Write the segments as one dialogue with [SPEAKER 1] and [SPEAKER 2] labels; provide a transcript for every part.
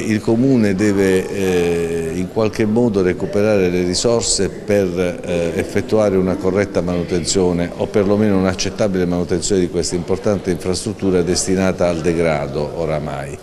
[SPEAKER 1] il Comune deve in qualche modo recuperare le risorse per effettuare una corretta manutenzione o perlomeno un'accettabile manutenzione di questa importante infrastruttura destinata al degrado oramai.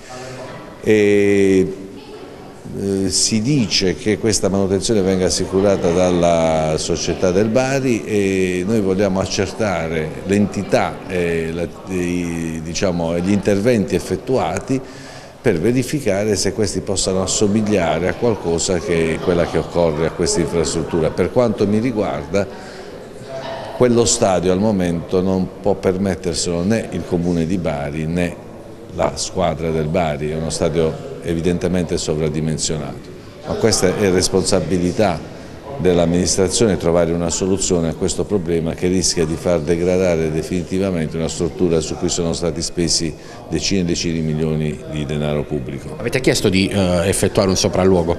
[SPEAKER 1] Si dice che questa manutenzione venga assicurata dalla società del Bari e noi vogliamo accertare l'entità e gli interventi effettuati per verificare se questi possano assomigliare a qualcosa che è quella che occorre a questa infrastruttura. Per quanto mi riguarda, quello stadio al momento non può permetterselo né il Comune di Bari né la squadra del Bari, è uno stadio evidentemente sovradimensionato, ma questa è responsabilità dell'amministrazione trovare una soluzione a questo problema che rischia di far degradare definitivamente una struttura su cui sono stati spesi decine e decine di milioni di denaro pubblico.
[SPEAKER 2] Avete chiesto di effettuare un sopralluogo?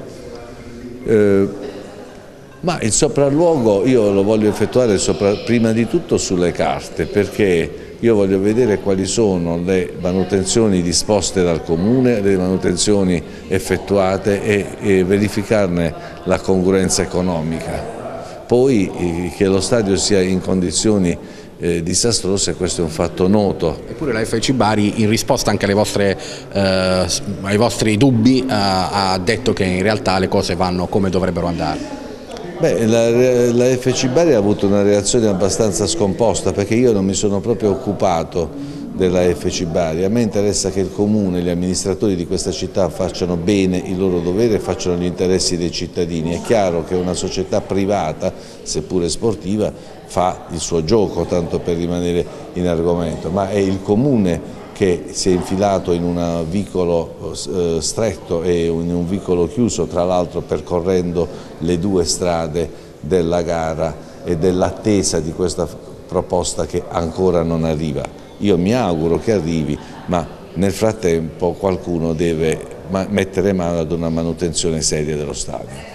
[SPEAKER 1] Ma il sopralluogo io lo voglio effettuare prima di tutto sulle carte, perché io voglio vedere quali sono le manutenzioni disposte dal Comune, le manutenzioni effettuate e verificarne la congruenza economica. Poi che lo stadio sia in condizioni disastrose, questo è un fatto noto.
[SPEAKER 2] Eppure la FC Bari, in risposta anche ai vostri dubbi, ha detto che in realtà le cose vanno come dovrebbero andare.
[SPEAKER 1] Beh, la FC Bari ha avuto una reazione abbastanza scomposta, perché io non mi sono proprio occupato della FC Bari. A me interessa che il Comune e gli amministratori di questa città facciano bene il loro dovere e facciano gli interessi dei cittadini. È chiaro che una società privata, seppure sportiva, fa il suo gioco, tanto per rimanere in argomento, ma è il Comune che si è infilato in un vicolo stretto e in un vicolo chiuso, tra l'altro percorrendo le due strade della gara e dell'attesa di questa proposta che ancora non arriva. Io mi auguro che arrivi, ma nel frattempo qualcuno deve mettere mano ad una manutenzione seria dello stadio.